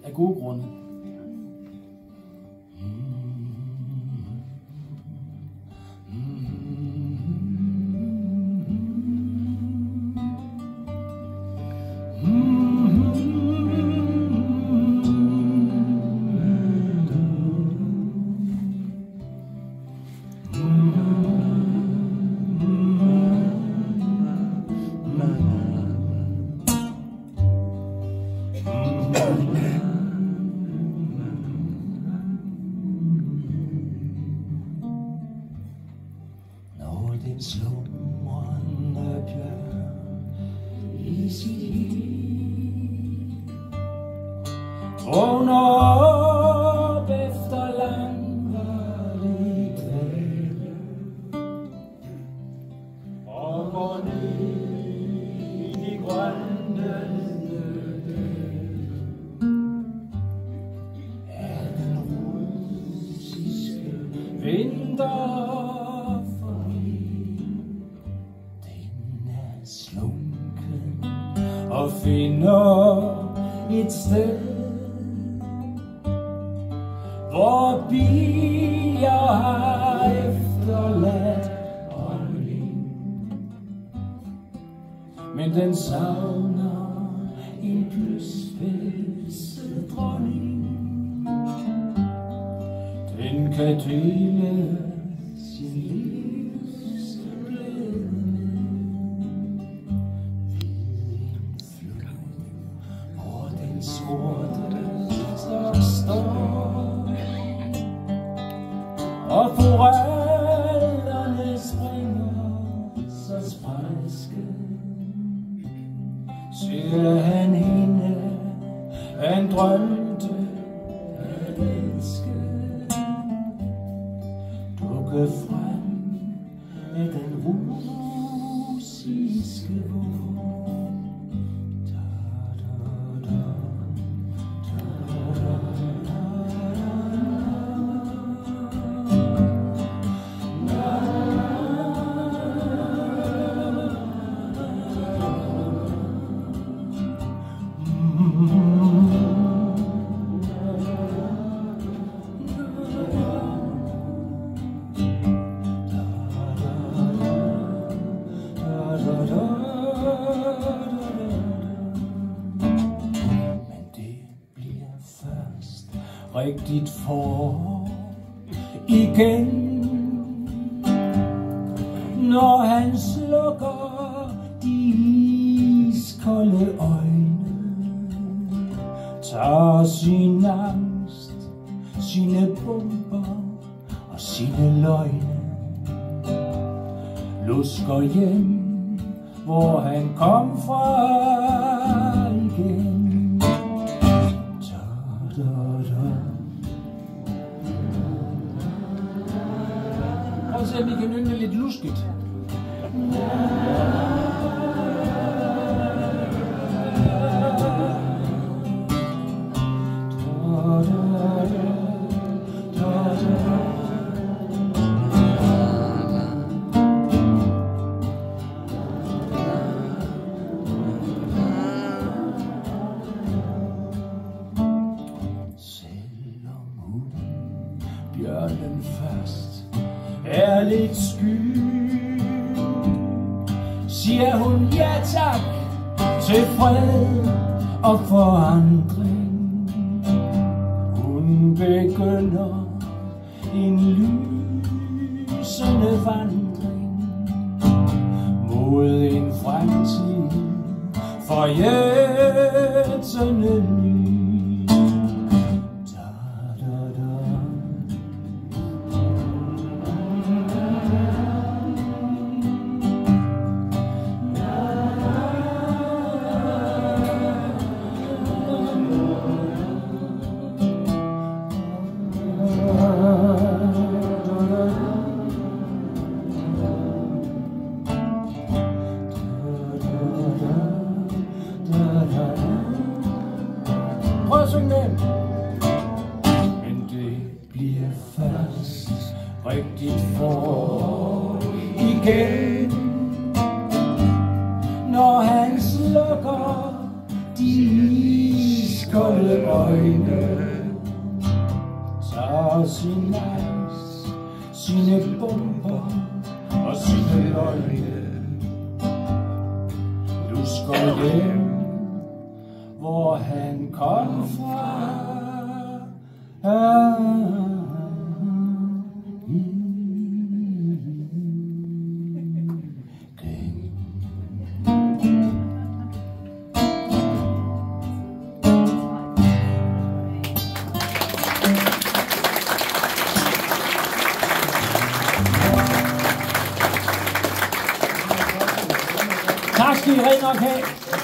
af gode grunde. Når den slumrende bjørn i sit liv vågner op efter langvarig dvale og går ned i de grønne er den russiske vinter slunken og finder et sted, hvor bier har efterladt ånding, men den savner en pløsspidset dronning. Den kan dele sin livs glæde sorte står og forellerne springer så sprælske. Ser han hende, han drømte at elske, dukke frem med den russiske vågen. Men det bliver først rigtigt forår igen, når han slukker de iskolde øjne, tager sin angst, sine bomber og sine løgne, lusker hjem, hvor han kom fra igen. Prøv at se, om I kan nynne lidt lusket. Bjørnen først er lidt sky, siger hun ja tak til fred og forandring. Hun begynder en lysende vandring mod en fremtid forjættende ny. Prøv at synge med. Men det bliver først rigtigt forår igen, når han slukker de iskolde øjne tager sin næs, sine bomber og sine løgne. Du skal hjem, hvor han kom fra. Tak skal I rigtig nok have.